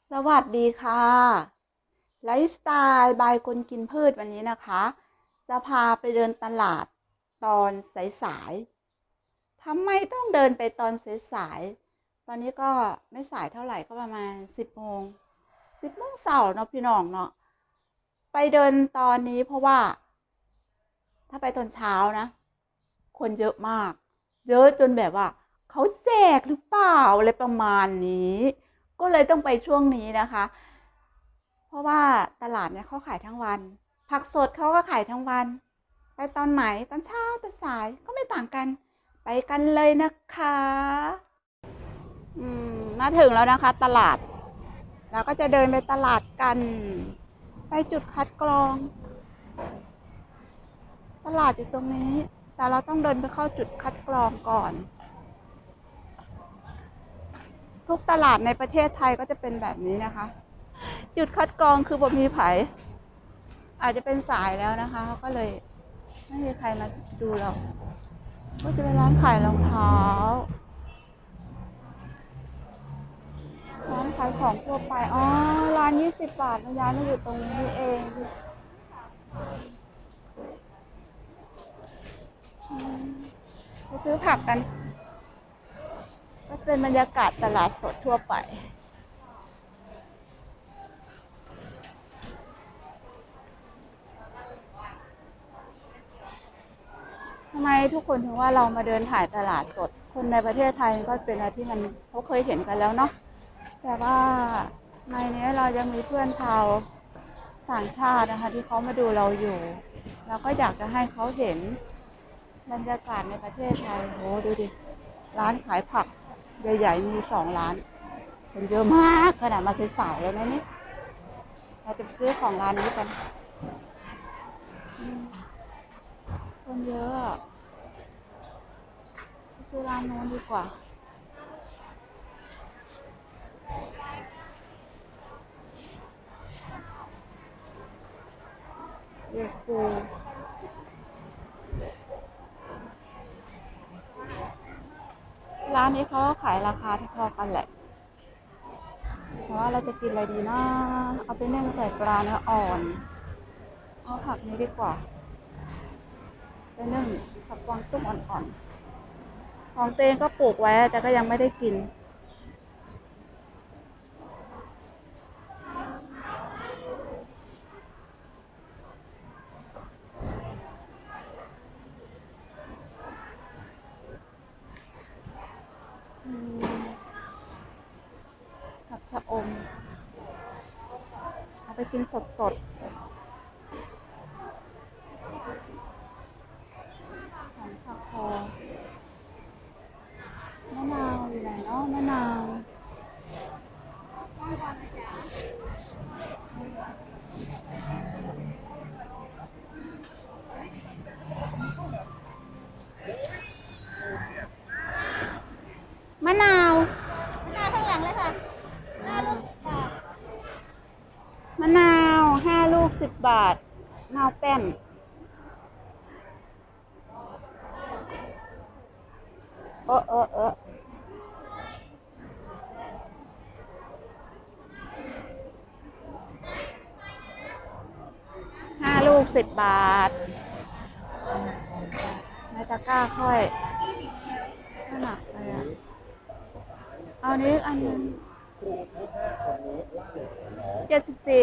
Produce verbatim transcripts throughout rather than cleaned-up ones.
สวัสดีค่ะไลฟ์สไตล์บายคนกินพืชวันนี้นะคะจะพาไปเดินตลาดตอนสายๆทำไมต้องเดินไปตอนสายๆตอนนี้ก็ไม่สายเท่าไหร่ก็ประมาณสิบโมงสิบโมงเสาร์เนาะพี่น้องเนาะไปเดินตอนนี้เพราะว่าถ้าไปตอนเช้านะคนเยอะมากเยอะจนแบบว่าเขาแจกหรือเปล่าอะไรประมาณนี้ก็เลยต้องไปช่วงนี้นะคะ เพราะว่าตลาดเนี่ยเขาขายทั้งวันผักสดเขาก็ขายทั้งวันไปตอนไหนตอนเช้าตอนสายก็ไม่ต่างกันไปกันเลยนะคะอืมมาถึงแล้วนะคะตลาดเราก็จะเดินไปตลาดกันไปจุดคัดกรองตลาดอยู่ตรงนี้แต่เราต้องเดินไปเข้าจุดคัดกรองก่อนทุกตลาดในประเทศไทยก็จะเป็นแบบนี้นะคะจุดคัดกรองคือบ่มีไผอาจจะเป็นสายแล้วนะคะเขาก็เลยไม่มีใครมาดูเราก็จะเป็นร้านขายรองเท้าร้านขายของทั่วไปอ๋อร้านยี่สิบบาทนะย้ายมาอยู่ตรงนี้เองไปซื้อผักกันก็เป็นบรรยากาศตลาดสดทั่วไปทำไมทุกคนถึงว่าเรามาเดินถ่ายตลาดสดคนในประเทศไทยก็เป็นอะไรที่มันเขาเคยเห็นกันแล้วเนาะแต่ว่าในนี้เรายังมีเพื่อนชาวต่างชาตินะคะที่เขามาดูเราอยู่เราก็อยากจะให้เขาเห็นบรรยากาศในประเทศไทยโหดูดิร้านขายผักใหญ่ๆมีสองร้านคนเยอะมากขนาดมาสายๆแล้วนะนี่เราจะซื้อของร้านนี้กันคนเยอะซื้อร้านโน้นดีกว่าเยฟูร้านนี้เขาขายราคาเท่ากันแหละแต่ว่าเราจะกินอะไรดีนะเอาไปนึ่งใส่ปลาเนื้ออ่อนเอาผักนี้ดีกว่าไปนึ่งผักกวางตุ้งอ่อนๆของเตงก็ปลูกไว้แต่ก็ยังไม่ได้กินผักชะอมเอาไปกินสดๆของผักคอมะนาวอยู่ไหนเนาะมะนาวมะนาวมะนาวข้างหลังเลยค่ะห้าลูกสิบบาทมะนาวห้าลูกสิบบาทมะนาวแป้นเออเออเออห้าลูกสิบบาทในตะกร้าค่อยหนักเลยอ่ะเอานี้อันนึงเจ็ดสิบสี่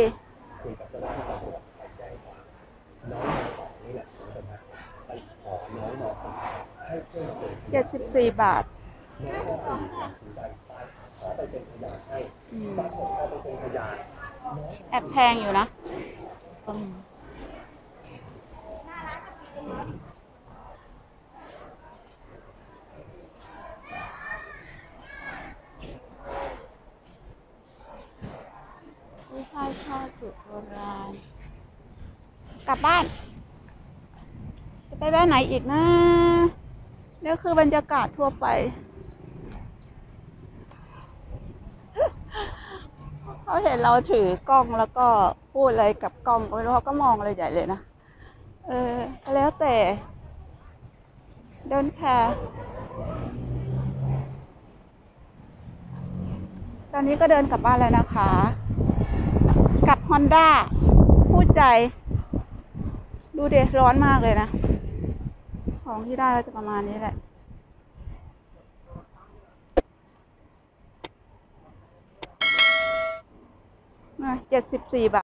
เจ็ดสิบสี่บาทแอบแพงอยู่นะกุ้ยช่ายทอดสูตรโบราณกลับบ้านจะไปแวะไหนอีกนะนี่คือบรรยากาศทั่วไปเขาเห็นเราถือกล้องแล้วก็พูดอะไรกับกล้องก็ไม่รู้เขาก็มองอะไรใหญ่เลยนะเออแล้วแต่เดินแคร์ แต่อนนี้ก็เดินกลับบ้านแล้วนะคะกับ Honda คู่ใจดูเดชร้อนมากเลยนะของที่ได้ก็จะประมาณนี้แหละเจ็ดสิบสี่บาท